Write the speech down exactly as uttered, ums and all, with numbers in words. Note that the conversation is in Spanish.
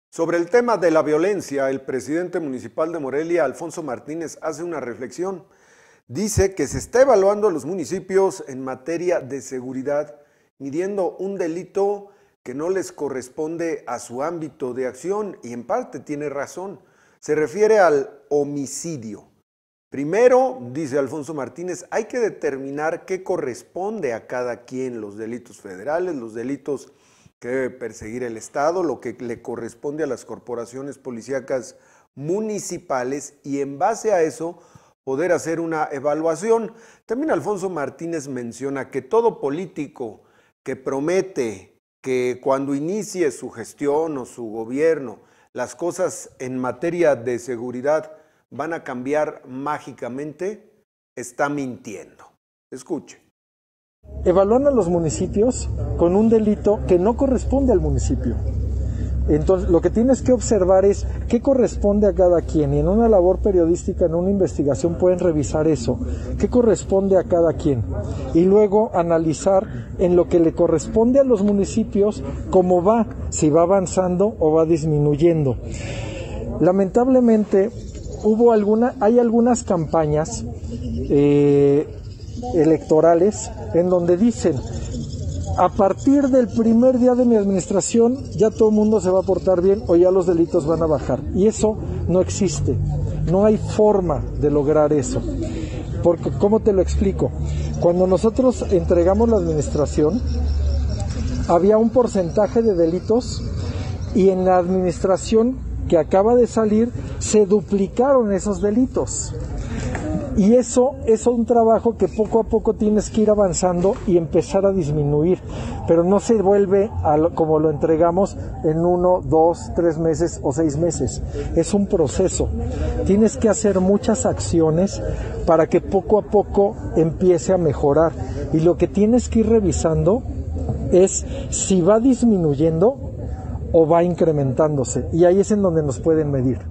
Sobre el tema de la violencia, el presidente municipal de Morelia, Alfonso Martínez, hace una reflexión. Dice que se está evaluando a los municipios en materia de seguridad, midiendo un delito que no les corresponde a su ámbito de acción, y en parte tiene razón. Se refiere al homicidio. Primero, dice Alfonso Martínez, hay que determinar qué corresponde a cada quien, los delitos federales, los delitos que debe perseguir el Estado, lo que le corresponde a las corporaciones policíacas municipales, y en base a eso poder hacer una evaluación. También Alfonso Martínez menciona que todo político que promete que cuando inicie su gestión o su gobierno las cosas en materia de seguridad van a cambiar mágicamente, está mintiendo. Escuche. Evalúan a los municipios con un delito que no corresponde al municipio. Entonces, lo que tienes que observar es qué corresponde a cada quien, y en una labor periodística, en una investigación, pueden revisar eso, qué corresponde a cada quien, y luego analizar en lo que le corresponde a los municipios, cómo va, si va avanzando o va disminuyendo. Lamentablemente, hubo alguna, hay algunas campañas eh, electorales en donde dicen: a partir del primer día de mi administración ya todo el mundo se va a portar bien o ya los delitos van a bajar. Y eso no existe, no hay forma de lograr eso. Porque, ¿cómo te lo explico? Cuando nosotros entregamos la administración, había un porcentaje de delitos, y en la administración que acaba de salir se duplicaron esos delitos. Y eso es un trabajo que poco a poco tienes que ir avanzando y empezar a disminuir, pero no se vuelve a lo, como lo entregamos en uno, dos, tres meses o seis meses. Es un proceso. Tienes que hacer muchas acciones para que poco a poco empiece a mejorar. Y lo que tienes que ir revisando es si va disminuyendo o va incrementándose. Y ahí es en donde nos pueden medir.